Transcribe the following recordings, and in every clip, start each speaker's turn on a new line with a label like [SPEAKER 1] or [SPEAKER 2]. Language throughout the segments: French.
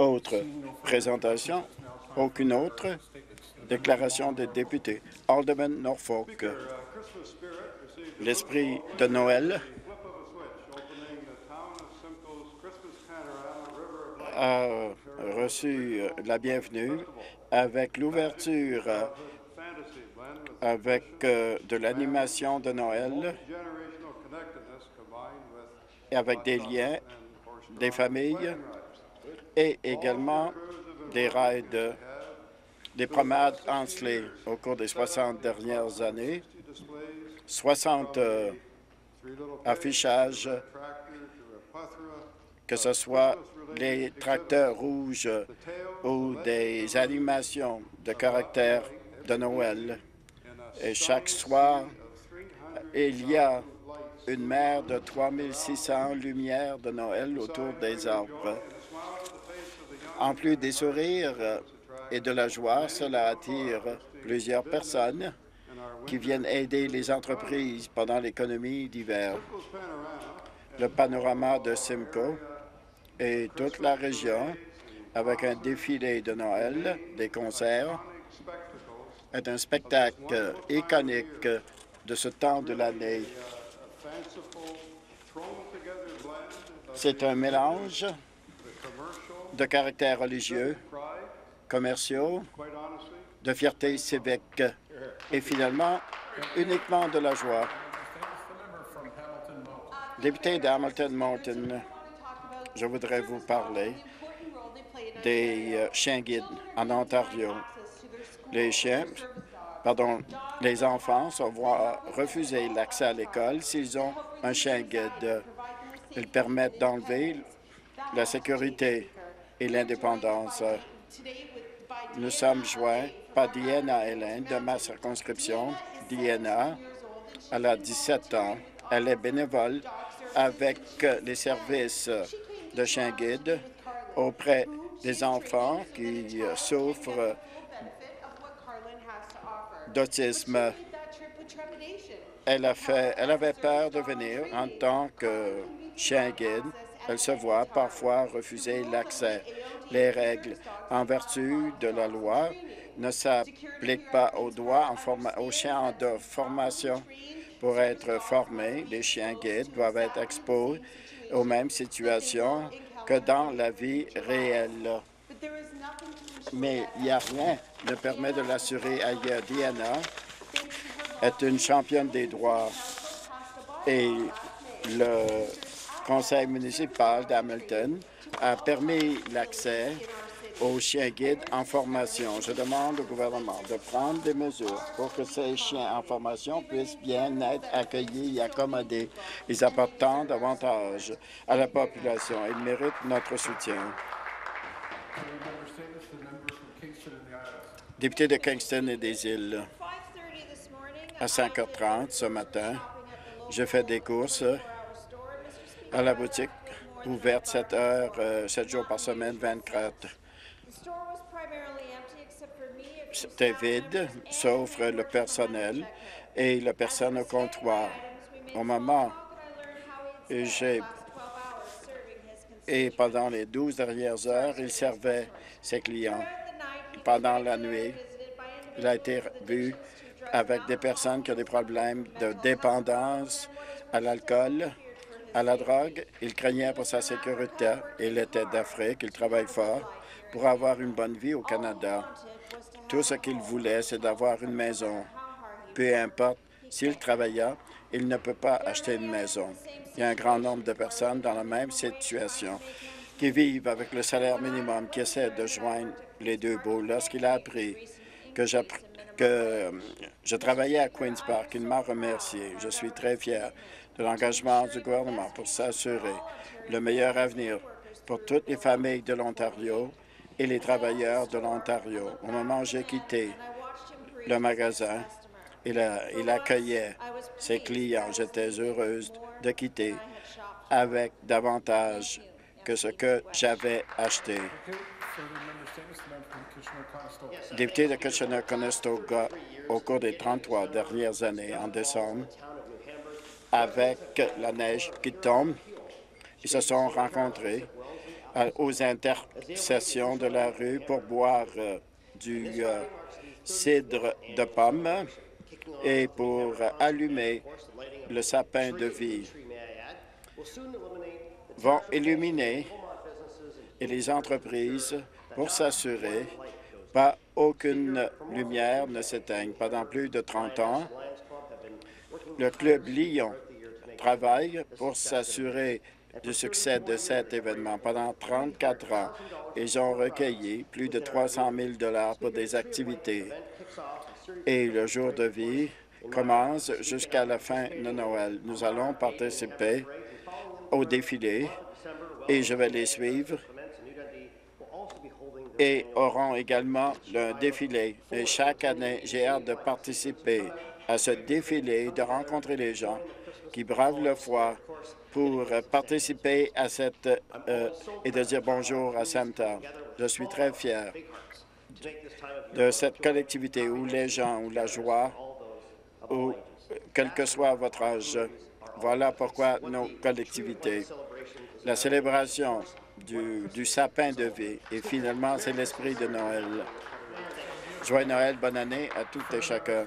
[SPEAKER 1] Autre présentation? Aucune autre? Déclaration des députés. Alderman Norfolk. L'esprit de Noël a reçu la bienvenue avec l'ouverture avec de l'animation de Noël et avec des liens des familles et également des rides, des promenades en sleigh au cours des 60 dernières années. 60 affichages, que ce soit les tracteurs rouges ou des animations de caractère de Noël. Et chaque soir, il y a une mer de 3600 lumières de Noël autour des arbres. En plus des sourires et de la joie, cela attire plusieurs personnes qui viennent aider les entreprises pendant l'économie d'hiver. Le panorama de Simcoe et toute la région, avec un défilé de Noël, des concerts, est un spectacle iconique de ce temps de l'année. C'est un mélange de caractères religieux, commerciaux, de fierté civique et finalement uniquement de la joie. Député d'Hamilton-Moulton, je voudrais vous parler des chiens guides en Ontario. Les enfants se voient refuser l'accès à l'école s'ils ont un chien guide. Ils permettent d'enlever la sécurité et l'indépendance. Nous sommes joints par Diana Hélène de ma circonscription. Diana, elle a 17 ans. Elle est bénévole avec les services de chiens guides auprès des enfants qui souffrent d'autisme. Elle avait peur de venir en tant que chien guide. Elle se voit parfois refuser l'accès. Les règles en vertu de la loi ne s'appliquent pas aux chiens de formation. Pour être formés, les chiens guides doivent être exposés aux mêmes situations que dans la vie réelle. Mais il n'y a rien qui ne permet de l'assurer ailleurs. Diana est une championne des droits et le conseil municipal d'Hamilton a permis l'accès aux chiens guides en formation. Je demande au gouvernement de prendre des mesures pour que ces chiens en formation puissent bien être accueillis et accommodés. Ils apportent tant d'avantages à la population. Ils méritent notre soutien. Député de Kingston et des Îles, à 5h30 ce matin, je fais des courses à la boutique ouverte 7 jours par semaine, 24. C'était vide, sauf le personnel et la personne au comptoir. Au moment et pendant les 12 dernières heures, il servait ses clients. Pendant la nuit, il a été vu avec des personnes qui ont des problèmes de dépendance à l'alcool, à la drogue. Il craignait pour sa sécurité. Il était d'Afrique. Il travaille fort pour avoir une bonne vie au Canada. Tout ce qu'il voulait, c'est d'avoir une maison. Peu importe s'il travaillait, il ne peut pas acheter une maison. Il y a un grand nombre de personnes dans la même situation qui vivent avec le salaire minimum, qui essaient de joindre les deux bouts. Lorsqu'il a appris que je travaillais à Queen's Park, il m'a remercié. Je suis très fier de l'engagement du gouvernement pour s'assurer le meilleur avenir pour toutes les familles de l'Ontario et les travailleurs de l'Ontario. Au moment où j'ai quitté le magasin, il accueillait ses clients. J'étais heureuse de quitter avec davantage que ce que j'avais acheté. Député de Kitchener-Conestoga, au cours des 33 dernières années, en décembre, avec la neige qui tombe, ils se sont rencontrés aux intersections de la rue pour boire du cidre de pomme et pour allumer le sapin de vie vont illuminer et les entreprises pour s'assurer pas aucune lumière ne s'éteigne. Pendant plus de 30 ans, le Club Lyon travaille pour s'assurer du succès de cet événement. Pendant 34 ans, ils ont recueilli plus de 300 000 $ pour des activités. Et le jour de vie commence jusqu'à la fin de Noël. Nous allons participer au défilé et je vais les suivre et auront également le défilé. Et chaque année, j'ai hâte de participer à ce défilé, de rencontrer les gens qui bravent le froid pour participer à cette et de dire bonjour à Santa. Je suis très fier de cette collectivité où les gens ont la joie, ou quel que soit votre âge. Voilà pourquoi nos collectivités. La célébration du sapin de vie et finalement, c'est l'esprit de Noël. Joyeux Noël, bonne année à toutes et chacun.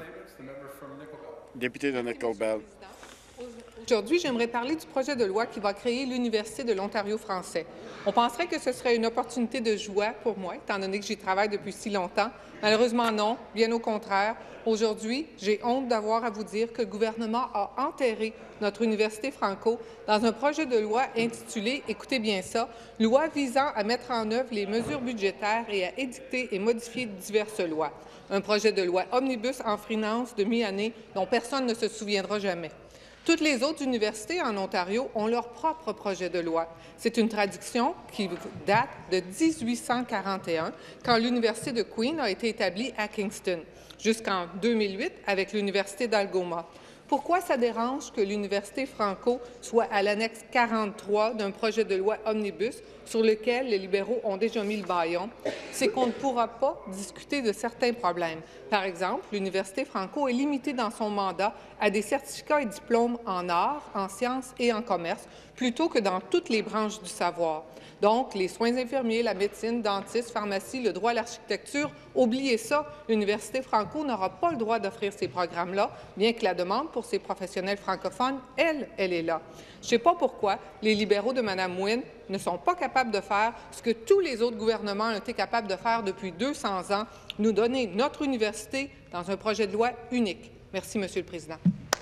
[SPEAKER 1] Député de Nickel Bell.
[SPEAKER 2] Aujourd'hui, j'aimerais parler du projet de loi qui va créer l'Université de l'Ontario français. On penserait que ce serait une opportunité de joie pour moi, étant donné que j'y travaille depuis si longtemps. Malheureusement, non. Bien au contraire. Aujourd'hui, j'ai honte d'avoir à vous dire que le gouvernement a enterré notre Université franco dans un projet de loi intitulé, écoutez bien ça, « Loi visant à mettre en œuvre les mesures budgétaires et à édicter et modifier diverses lois ». Un projet de loi omnibus en finances de mi-année dont personne ne se souviendra jamais. Toutes les autres universités en Ontario ont leur propre projet de loi. C'est une tradition qui date de 1841, quand l'Université de Queen a été établie à Kingston, jusqu'en 2008 avec l'Université d'Algoma. Pourquoi ça dérange que l'Université franco soit à l'annexe 43 d'un projet de loi omnibus sur lequel les libéraux ont déjà mis le bâillon? C'est qu'on ne pourra pas discuter de certains problèmes. Par exemple, l'Université franco est limitée dans son mandat à des certificats et diplômes en arts, en sciences et en commerce, plutôt que dans toutes les branches du savoir. Donc, les soins infirmiers, la médecine, dentiste, pharmacie, le droit à l'architecture, oubliez ça, l'Université franco n'aura pas le droit d'offrir ces programmes-là, bien que la demande pour ces professionnels francophones, elle est là. Je ne sais pas pourquoi les libéraux de Mme Wynne ne sont pas capables de faire ce que tous les autres gouvernements ont été capables de faire depuis 200 ans, nous donner notre université dans un projet de loi unique. Merci, Monsieur le Président.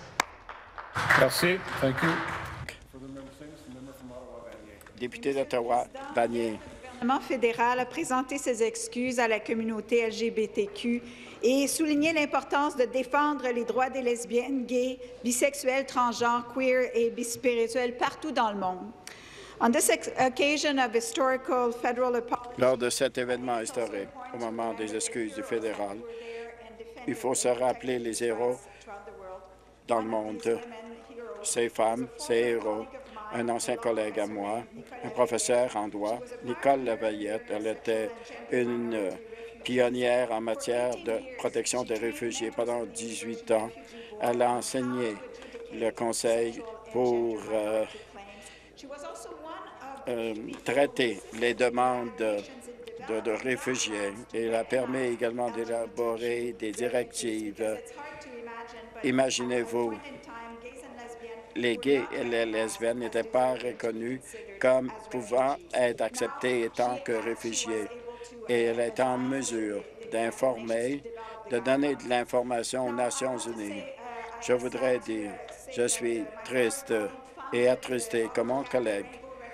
[SPEAKER 3] Merci. Thank you.
[SPEAKER 1] Député d'Ottawa, Vanier.
[SPEAKER 4] Le gouvernement fédéral a présenté ses excuses à la communauté LGBTQ et souligné l'importance de défendre les droits des lesbiennes, gays, bisexuels, transgenres, queer et bispirituels partout dans le monde. Lors
[SPEAKER 1] de cet événement historique, au moment des excuses du fédéral, il faut se rappeler les héros dans le monde, ces femmes, ces héros. Un ancien collègue à moi, un professeur en droit, Nicole Lavallette. Elle était une pionnière en matière de protection des réfugiés. Pendant 18 ans, elle a enseigné le Conseil pour traiter les demandes de réfugiés. Et elle a permis également d'élaborer des directives. Imaginez-vous, les gays et les lesbiennes n'étaient pas reconnus comme pouvant être acceptés en tant que réfugiés. Et elle est en mesure d'informer, de donner de l'information aux Nations unies. Je voudrais dire, je suis triste et attristé comme mon collègue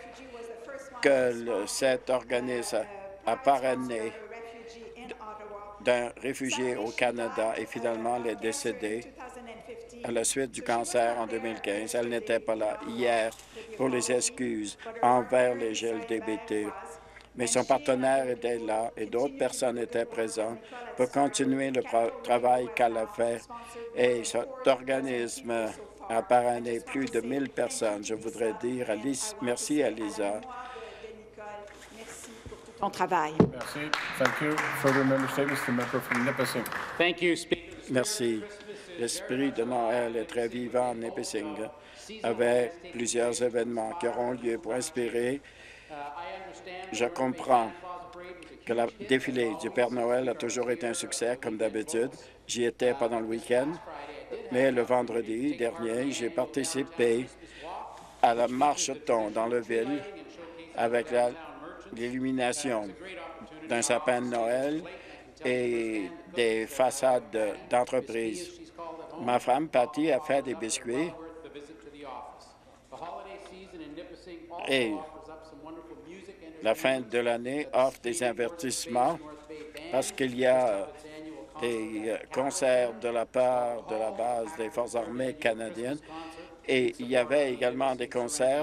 [SPEAKER 1] que cet organisme a parrainé d'un réfugié au Canada et finalement elle est décédée à la suite du cancer en 2015. Elle n'était pas là hier pour les excuses envers les LGBT. Mais son partenaire était là et d'autres personnes étaient présentes pour continuer le travail qu'elle a fait. Et cet organisme a parrainé plus de 1000 personnes. Je voudrais dire merci à Lisa.
[SPEAKER 4] Ton travail.
[SPEAKER 3] Merci. Thank you. Further member statements, the member from Nipissing.
[SPEAKER 5] Thank you, Speaker.
[SPEAKER 1] Merci. L'esprit de Noël est très vivant en Nipissing, avec plusieurs événements qui auront lieu pour inspirer Je comprends que le défilé du Père Noël a toujours été un succès, comme d'habitude. J'y étais pendant le week-end, mais le vendredi dernier, j'ai participé à la marche-thon dans la ville avec l'illumination d'un sapin de Noël et des façades d'entreprise. Ma femme, Patty, a fait des biscuits et la fin de l'année offre des avertissements parce qu'il y a des concerts de la part de la base des Forces armées canadiennes et il y avait également des concerts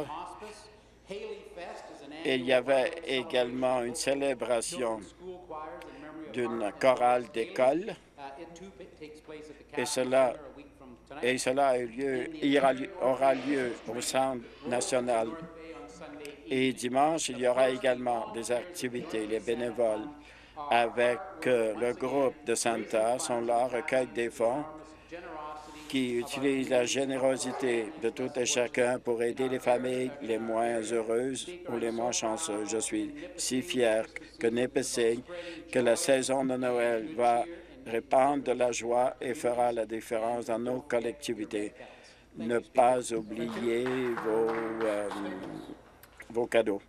[SPEAKER 1] et il y avait également une célébration d'une chorale d'école et cela aura lieu au Centre national. Et dimanche, il y aura également des activités. Les bénévoles avec le groupe de Santa sont là, recueillent des fonds qui utilisent la générosité de tout et chacun pour aider les familles les moins heureuses ou les moins chanceuses. Je suis si fier que Nipissing, que la saison de Noël va répandre de la joie et fera la différence dans nos collectivités. Ne pas oublier vos cadeaux.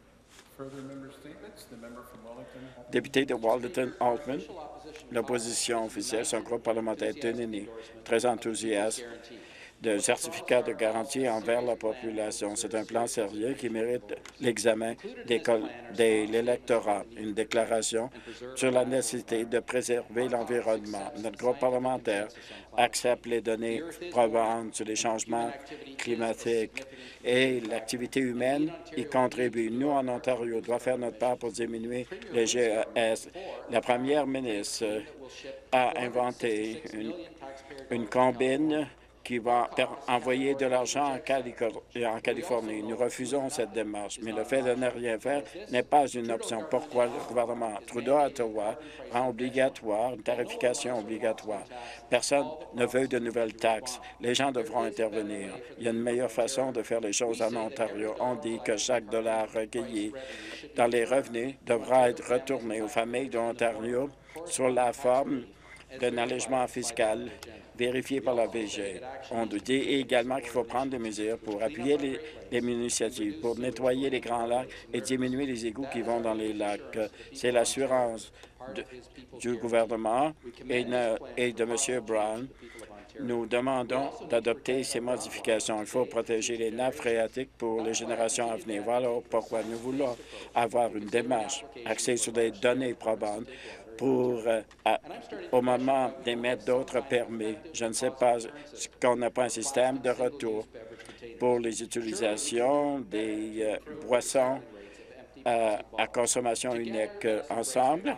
[SPEAKER 1] Député de Walderton-Altman, l'opposition officielle, son groupe parlementaire est très enthousiaste de certificat de garantie envers la population. C'est un plan sérieux qui mérite l'examen de l'électorat. Une déclaration sur la nécessité de préserver l'environnement. Notre groupe parlementaire accepte les données probantes sur les changements climatiques et l'activité humaine y contribue. Nous, en Ontario, devons faire notre part pour diminuer les GES. La première ministre a inventé une combine qui va envoyer de l'argent en Californie. Nous refusons cette démarche, mais le fait de ne rien faire n'est pas une option. Pourquoi le gouvernement Trudeau à Ottawa rend obligatoire une tarification obligatoire? Personne ne veut de nouvelles taxes. Les gens devront intervenir. Il y a une meilleure façon de faire les choses en Ontario. On dit que chaque dollar recueilli dans les revenus devra être retourné aux familles de l'Ontario sous la forme d'un allègement fiscal vérifié par la VG. On dit également qu'il faut prendre des mesures pour appuyer les initiatives, pour nettoyer les grands lacs et diminuer les égouts qui vont dans les lacs. C'est l'assurance du gouvernement et de M. Brown. Nous demandons d'adopter ces modifications. Il faut protéger les nappes phréatiques pour les générations à venir. Voilà pourquoi nous voulons avoir une démarche axée sur des données probantes pour, au moment d'émettre d'autres permis. Je ne sais pas qu'on n'a pas un système de retour pour les utilisations des boissons à consommation unique. Ensemble,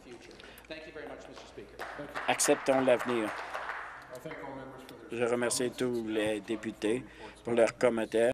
[SPEAKER 1] acceptons l'avenir. Je remercie tous les députés pour leurs commentaires.